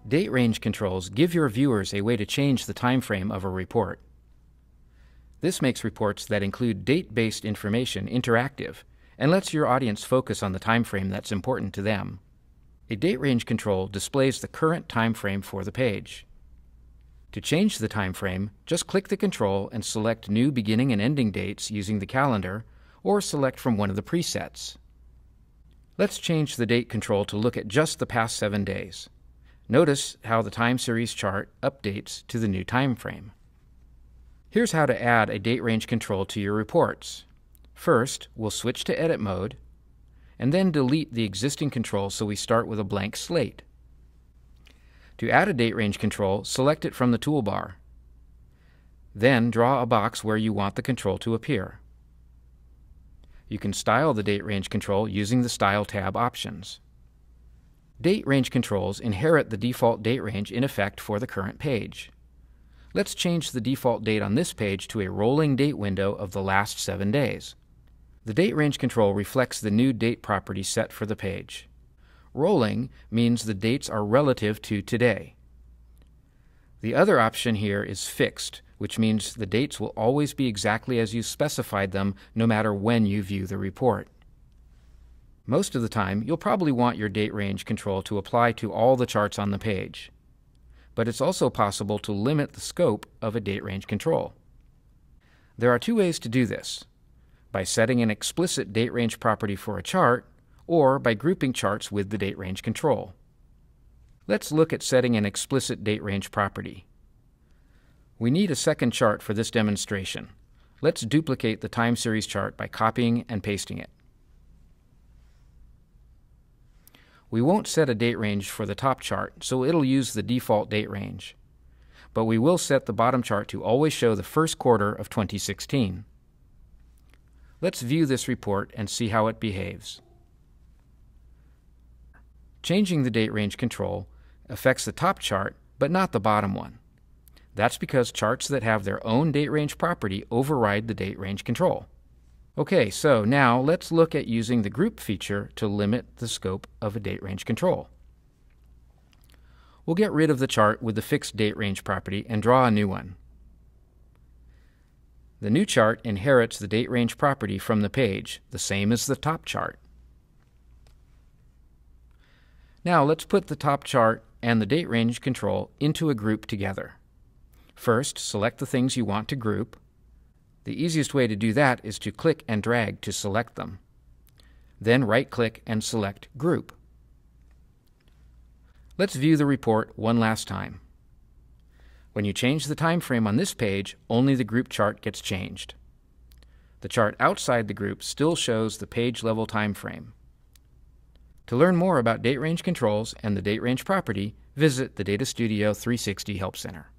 Date range controls give your viewers a way to change the time frame of a report. This makes reports that include date-based information interactive and lets your audience focus on the time frame that's important to them. A date range control displays the current time frame for the page. To change the time frame, just click the control and select new beginning and ending dates using the calendar, or select from one of the presets. Let's change the date control to look at just the past 7 days. Notice how the time series chart updates to the new time frame. Here's how to add a date range control to your reports. First, we'll switch to edit mode, and then delete the existing control so we start with a blank slate. To add a date range control, select it from the toolbar. Then draw a box where you want the control to appear. You can style the date range control using the Style tab options. Date range controls inherit the default date range in effect for the current page. Let's change the default date on this page to a rolling date window of the last 7 days. The date range control reflects the new date property set for the page. Rolling means the dates are relative to today. The other option here is fixed, which means the dates will always be exactly as you specified them no matter when you view the report. Most of the time, you'll probably want your date range control to apply to all the charts on the page. But it's also possible to limit the scope of a date range control. There are 2 ways to do this: by setting an explicit date range property for a chart, or by grouping charts with the date range control. Let's look at setting an explicit date range property. We need a second chart for this demonstration. Let's duplicate the time series chart by copying and pasting it. We won't set a date range for the top chart, so it'll use the default date range. But we will set the bottom chart to always show the first quarter of 2016. Let's view this report and see how it behaves. Changing the date range control affects the top chart, but not the bottom one. That's because charts that have their own date range property override the date range control. Okay, so now let's look at using the group feature to limit the scope of a date range control. We'll get rid of the chart with the fixed date range property and draw a new one. The new chart inherits the date range property from the page, the same as the top chart. Now let's put the top chart and the date range control into a group together. First, select the things you want to group. The easiest way to do that is to click and drag to select them. Then right-click and select Group. Let's view the report one last time. When you change the time frame on this page, only the group chart gets changed. The chart outside the group still shows the page-level time frame. To learn more about date range controls and the date range property, visit the Data Studio 360 Help Center.